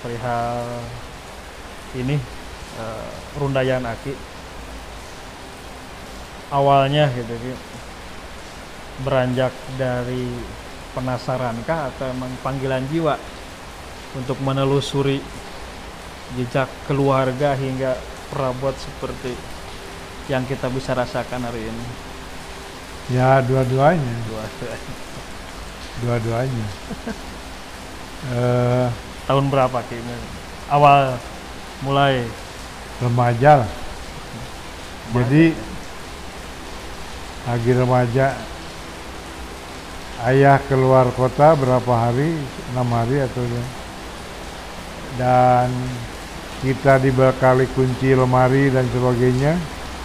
perihal ini rundayan aki awalnya gitu Ki, beranjak dari penasarankah atau emang panggilan jiwa untuk menelusuri jejak keluarga hingga perabot seperti yang kita bisa rasakan hari ini? Ya, dua-duanya. Dua-duanya. Tahun berapa Ki? Awal mulai Remaja lah. Jadi lagi remaja, ayah keluar kota berapa hari, 6 hari atau dan kita dibekali kunci lemari dan sebagainya.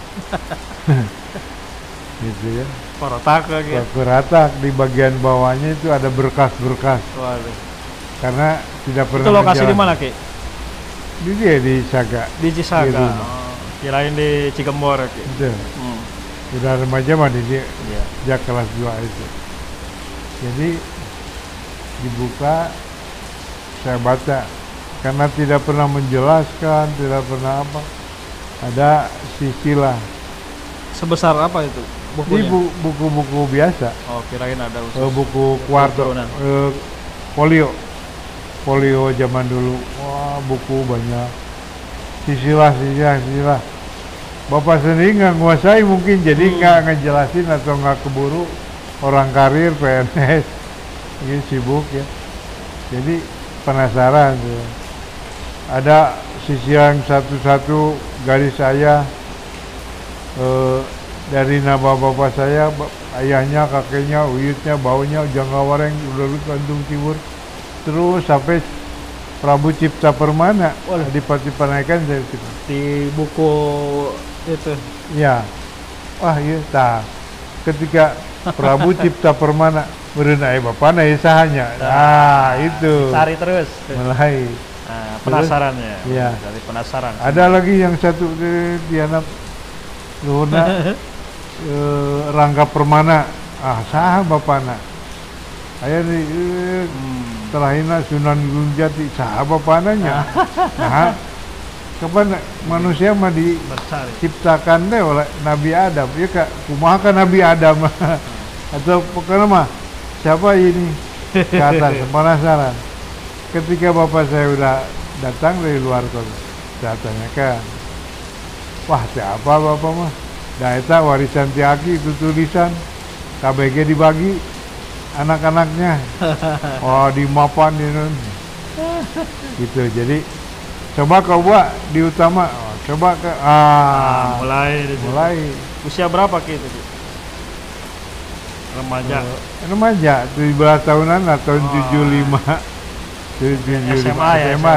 Gitu ya. Koratak di bagian bawahnya itu ada berkas-berkas. Waduh. Karena tidak pernah. Itu lokasi di mana Ki? Di Saga. Di Cisaga. Kirain di Cikembor Ki. Betul. Udah remaja mah dia sejak kelas 2 itu. Jadi dibuka, saya baca karena tidak pernah menjelaskan, tidak pernah apa. Ada sisilah. Sebesar apa itu bukunya? Ini buku-buku biasa. Oh, kirain ada usus. Buku kuarto, folio zaman dulu. Wah, buku banyak. Sisilah. Bapak sendiri nggak nguasai mungkin, jadi nggak ngejelasin atau nggak keburu orang karir PNS, ini sibuk ya. Jadi penasaran tuh. Ada sisian satu-satu garis saya dari nama bapak saya, ayahnya, kakeknya, uyutnya, baunya, jangkawareng, ulut kandung timur, terus sampai Prabu Cipta Permana, Adipati Panaikan saya di buku itu. Ya, wah iya, tah. Ketika Prabu Cipta Permana berenai bapak naik sahanya, itu. Cari terus. Mulai. Penasarannya. Iya. Dari penasaran. Ada lagi yang satu di anak Luna, Rangga Permana, sah bapana. Ayah di terakhirnya Sunan Gunung Jati, sah bapananya. Nah, kapan manusia mah diciptakan deh oleh Nabi Adam, ya kak, kumaha kan Nabi Adam atau pokoknya mah siapa ini ke atas, penasaran. Ketika bapak saya udah datang dari luar kota, saya tanyakan, wah siapa bapak mah? Dah eta warisan tiaki itu tulisan KBG dibagi anak-anaknya, di mapan ini, gitu. Jadi coba kau buat di utama, coba ke mulai. Usia berapa Ki itu? Remaja 17 tahunan atau 75. SMA.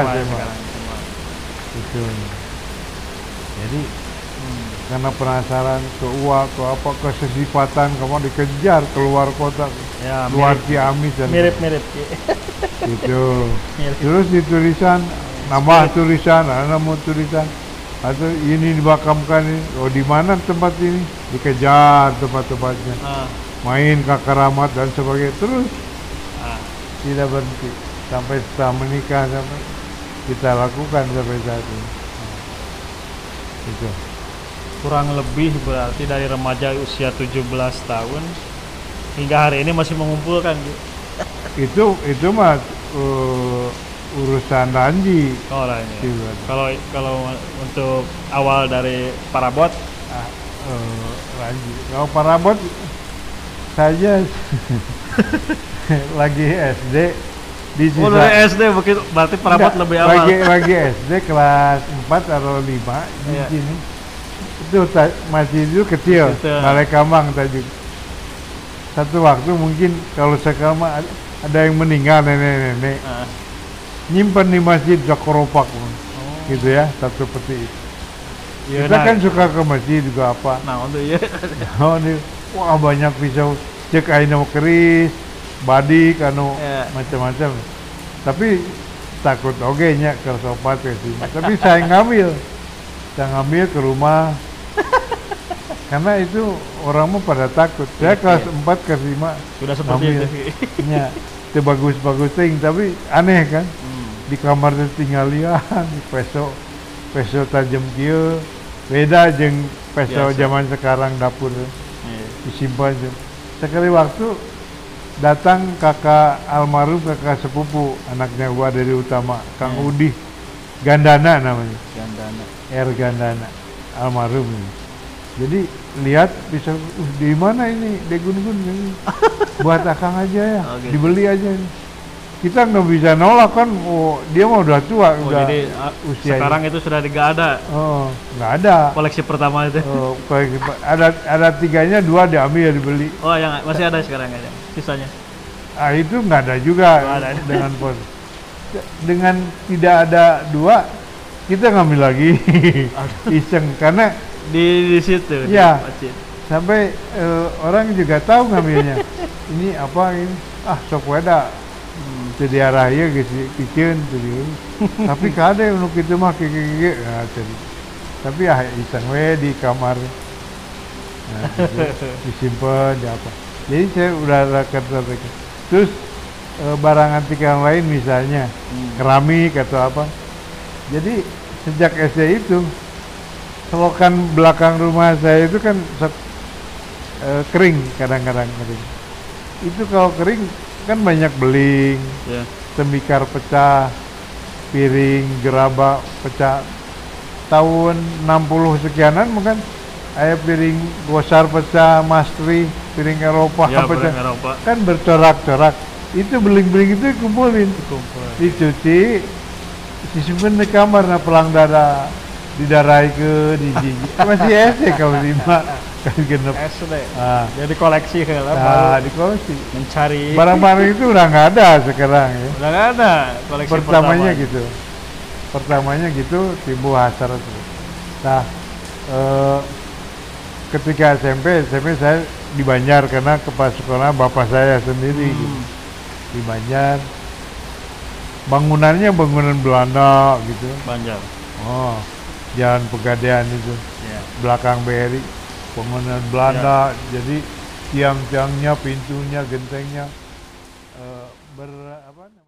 Itu. Jadi karena penasaran ke uang, ke apa, ke sesifatan, kamu dikejar keluar kota, ya, luar Ciamis dan mirip itu. Terus di tulisan, nambah tulisan, nama tulisan, atau ini dimakamkan ini, di mana tempat ini, dikejar tempat-tempatnya, main ke keramat dan sebagainya, terus tidak berhenti sampai setelah menikah, sampai kita lakukan sampai saat ini. Itu kurang lebih berarti dari remaja usia 17 tahun hingga hari ini masih mengumpulkan itu mah urusan Ranji. Kalau untuk awal dari Parabot Ranji. Kalau Parabot saja lagi SD di dari SD begitu, berarti Parabot lebih awal. Lagi SD kelas 4 atau 5 di sini. Itu masih itu kecil, Balai Kambang tadi. Satu waktu mungkin kalau sekarang ada yang meninggal nenek-nenek, nyimpan di masjid Jakoropak, gitu ya, satu peti. Kita kan suka ke masjid juga apa. Nah untuk iya. Wah banyak pisau, cek aina keris, badik, macam-macam. Tapi takut nya ke sopat ke sini. Tapi saya ngambil ke rumah. Karena itu orang mah pada takut. Saya kelas 4 ke 5 sudah seperti itu. Ya, itu bagus-bagus ting, tapi aneh kan. di kamar teh tinggalian peso tajam kieu beda jeung peso Biasa. zaman sekarang dapur Iya. disimpan tuh. Sekali waktu datang kakak almarhum kakak sepupu anaknya gua dari Utama Kang Udi Gandana namanya Gandana. R Gandana almarhum ini. Jadi lihat bisa di mana ini degun-gun ini buat akang aja ya Oh, gitu. dibeli aja ini. Kita nggak bisa nolak kan, oh dia mah udah tua Oh, udah jadi usianya. sekarang itu sudah nggak ada Oh nggak ada. koleksi pertama itu. Oh, ada tiganya, dua diambil dibeli. Oh, yang masih ada sekarang aja sisanya. Ah itu nggak ada juga Nggak ada. dengan pos. Dengan tidak ada dua kita ngambil lagi iseng karena Di situ. Iya. Di Pacit. sampai orang juga tahu ngambilnya. Ini apa ini? Ah sok weda. Jadi arahnya gitu kiceun jadi. Tapi kade nu kitu mah kiki nah, jadi. Tapi ah iseng we di kamar. Nah, gitu, disimpan di apa. Jadi saya udah rekan. Terus barang antik yang lain misalnya keramik atau apa. Jadi sejak SD itu selokan belakang rumah saya itu kan kering kadang-kadang kering. Itu kalau kering kan banyak beling, Ya. tembikar pecah, piring, gerabak pecah. Tahun 60 sekianan mungkin ada piring gosar pecah, mastri, piring Eropa Ya, pecah. barang Eropa. Kan bercorak-corak. Itu beling-beling itu dikumpulin, Kumpul. dicuci, disimpan di kamar, nah pelang dada didarai ke di gigi. Masih SD kalau 5 kali genep. SD. Ah, Jadi koleksi lah nah, baru di koleksi. mencari. Barang-barang itu udah nggak ada sekarang ya. Udah nggak ada koleksi Pertamanya pertama. gitu. Pertamanya gitu timbul hasrat itu. Nah, ketika SMP saya di Banjar karena kepala sekolah bapak saya sendiri gitu. Di Banjar. Bangunannya bangunan Belanda gitu. Banjar. Oh, Jalan Pegadaian itu. Ya. Belakang BRI bangunan Belanda, jadi tiang-tiangnya, pintunya, gentengnya apa namanya?